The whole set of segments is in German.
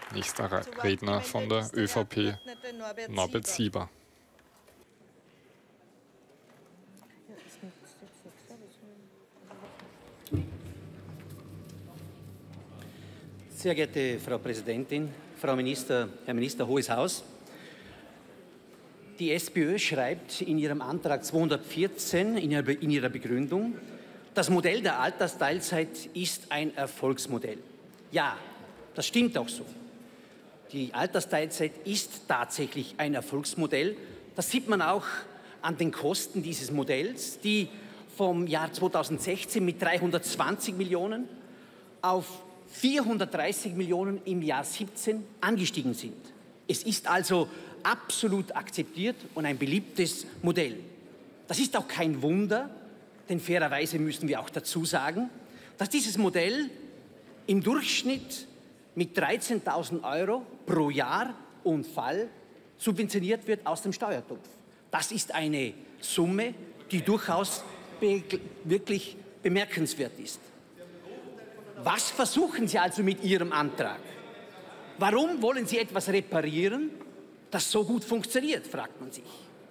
Nächster Redner von der ÖVP, Norbert Sieber. Sehr geehrte Frau Präsidentin, Frau Minister, Herr Minister, Hohes Haus. Die SPÖ schreibt in ihrem Antrag 214 in ihrer Begründung, das Modell der Altersteilzeit ist ein Erfolgsmodell. Ja, das stimmt auch so. Die Altersteilzeit ist tatsächlich ein Erfolgsmodell. Das sieht man auch an den Kosten dieses Modells, die vom Jahr 2016 mit 320 Millionen auf 430 Millionen im Jahr 2017 angestiegen sind. Es ist also absolut akzeptiert und ein beliebtes Modell. Das ist auch kein Wunder, denn fairerweise müssen wir auch dazu sagen, dass dieses Modell im Durchschnitt mit 13.000 € pro Jahr und Fall subventioniert wird aus dem Steuertopf. Das ist eine Summe, die durchaus wirklich bemerkenswert ist. Was versuchen Sie also mit Ihrem Antrag? Warum wollen Sie etwas reparieren, das so gut funktioniert, fragt man sich.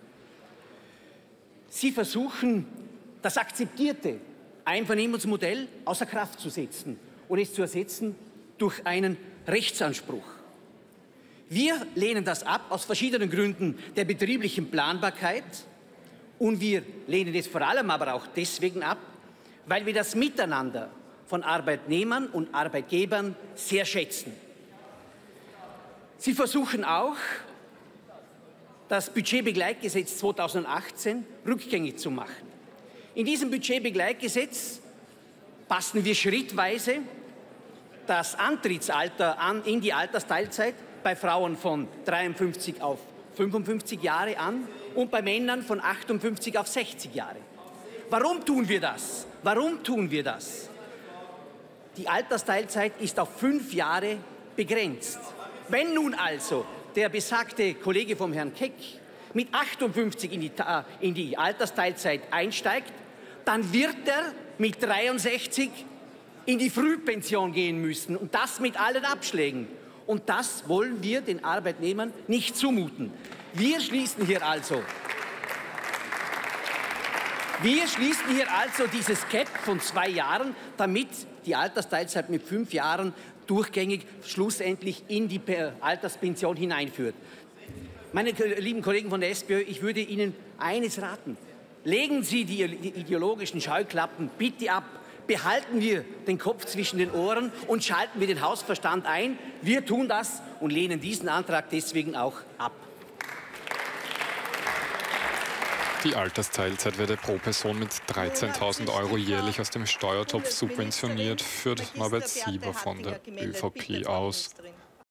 Sie versuchen, das akzeptierte Einvernehmensmodell außer Kraft zu setzen und es zu ersetzen durch einen Rechtsanspruch. Wir lehnen das ab aus verschiedenen Gründen der betrieblichen Planbarkeit und wir lehnen es vor allem aber auch deswegen ab, weil wir das Miteinander von Arbeitnehmern und Arbeitgebern sehr schätzen. Sie versuchen auch, das Budgetbegleitgesetz 2018 rückgängig zu machen. In diesem Budgetbegleitgesetz passen wir schrittweise das Antrittsalter in die Altersteilzeit bei Frauen von 53 auf 55 Jahre an und bei Männern von 58 auf 60 Jahre. Warum tun wir das? Warum tun wir das? Die Altersteilzeit ist auf 5 Jahre begrenzt. Wenn nun also der besagte Kollege vom Herrn Keck mit 58 in die Altersteilzeit einsteigt, dann wird er mit 63 in die Frühpension gehen müssen und das mit allen Abschlägen. Und das wollen wir den Arbeitnehmern nicht zumuten. Wir schließen hier also dieses Cap von 2 Jahren, damit die Altersteilzeit mit 5 Jahren durchgängig schlussendlich in die Alterspension hineinführt. Meine lieben Kollegen von der SPÖ, ich würde Ihnen eines raten. Legen Sie die ideologischen Scheuklappen bitte ab. Behalten wir den Kopf zwischen den Ohren und schalten wir den Hausverstand ein. Wir tun das und lehnen diesen Antrag deswegen auch ab. Die Altersteilzeit werde pro Person mit 13.000 € jährlich aus dem Steuertopf subventioniert, führt Norbert Sieber von der ÖVP aus.